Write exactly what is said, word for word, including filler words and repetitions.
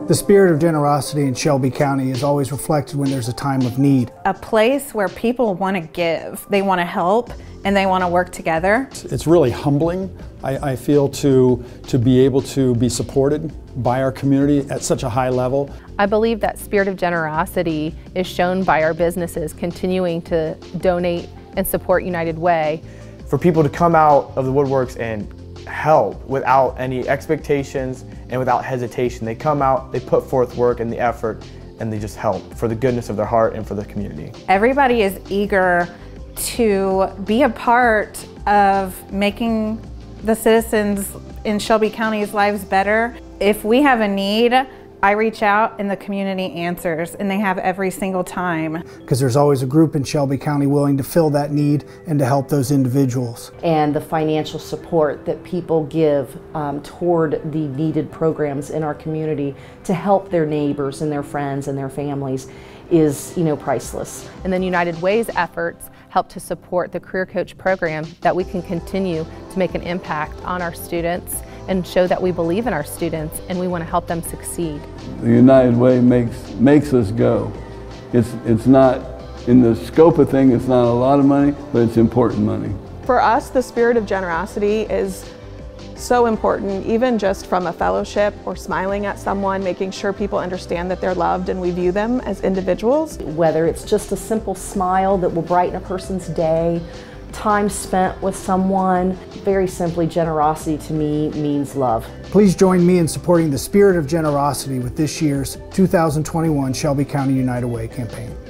The spirit of generosity in Shelby County is always reflected when there's a time of need. A place where people want to give, they want to help, and they want to work together. It's really humbling, I, I feel, to, to be able to be supported by our community at such a high level. I believe that spirit of generosity is shown by our businesses continuing to donate and support United Way. For people to come out of the woodworks and help without any expectations and without hesitation. They come out, they put forth work and the effort, and they just help for the goodness of their heart and for the community. Everybody is eager to be a part of making the citizens in Shelby County's lives better. If we have a need, I reach out and the community answers, and they have every single time. Because there's always a group in Shelby County willing to fill that need and to help those individuals. And the financial support that people give um, toward the needed programs in our community to help their neighbors and their friends and their families is, you know, priceless. And then United Way's efforts help to support the Career Coach program that we can continue to make an impact on our students and show that we believe in our students and we want to help them succeed. The United Way makes makes us go. It's, it's not, in the scope of things, it's not a lot of money, but it's important money. For us, the spirit of generosity is so important, even just from a fellowship or smiling at someone, making sure people understand that they're loved and we view them as individuals. Whether it's just a simple smile that will brighten a person's day, time spent with someone. Very simply, generosity to me means love. Please join me in supporting the spirit of generosity with this year's two thousand twenty-one Shelby County United Way campaign.